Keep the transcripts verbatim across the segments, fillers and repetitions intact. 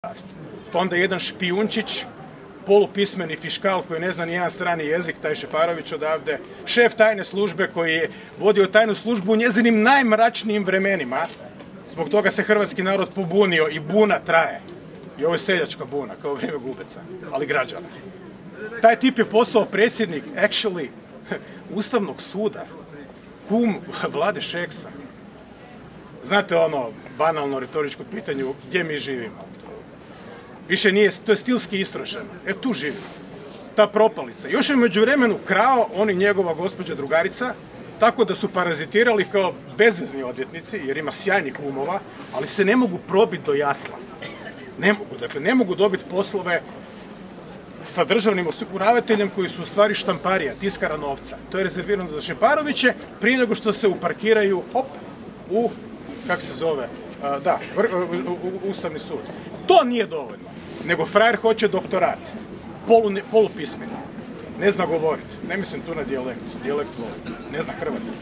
Pa onda jedan špijunčić, polupismeni fiškal koji ne zna ni jedan strani jezik, taj Šeparović odavde, šef tajne službe koji je vodio tajnu službu u njezinim najmračnijim vremenima. Zbog toga se hrvatski narod pobunio i buna traje. I ovo je seljačka buna, kao vrijeme Gubeca, ali građana. Taj tip je postao predsjednik, actually, Ustavnog suda, kum Vlade Šeksa. Znate ono banalno retoričko pitanje, gdje mi živimo? Više nije, to je stilski istrošeno. E tu živi. Ta propalica. Još je među vremenu krao on i njegova gospođa drugarica, tako da su parazitirali kao bezvezni odvjetnici, jer ima sjajnih umova, ali se ne mogu probiti do jasla. Ne mogu, dakle, ne mogu dobiti poslove sa državnim osiguravateljem koji su u stvari štamparija, tiskara novca. To je rezervirano za Šeparoviće prije nego što se uparkiraju, hop, u, kak se zove, a, da, vr, u, u, u Ustavni sud. To nije dovoljno, nego frajer hoće doktorat, polu, polupismeni, ne zna govoriti, ne mislim tu na dijalekt, dijalekt voli, ne zna hrvatski.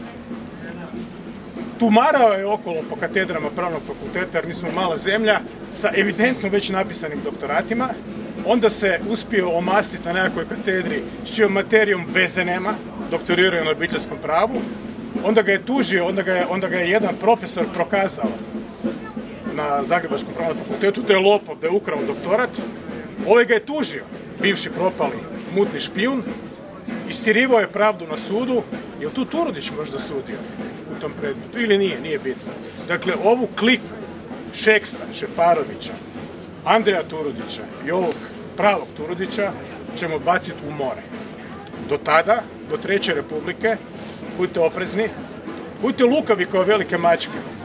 Tumarao je okolo po katedrama pravnog fakulteta, jer mi smo mala zemlja, sa evidentno već napisanim doktoratima, onda se uspio omastiti na nekakvoj katedri s čijom materijom veze nema, doktorirao na obiteljskom pravu, onda ga je tužio, onda ga je, onda ga je jedan profesor prokazao na Zagrebačkom pravnom fakultetu, da je lopov, da je ukrao doktorat. Ovaj ga je tužio, bivši propali mutni špijun, istirivao je pravdu na sudu. Je li tu Turudić možda sudio u tom predmetu? Ili nije, nije bitno. Dakle, ovu kliku Šeksa, Šeparovića, Andreja Turudića i ovog pravog Turudića ćemo baciti u more. Do tada, do Treće republike, budite oprezni, budite lukavi kao velike mačke.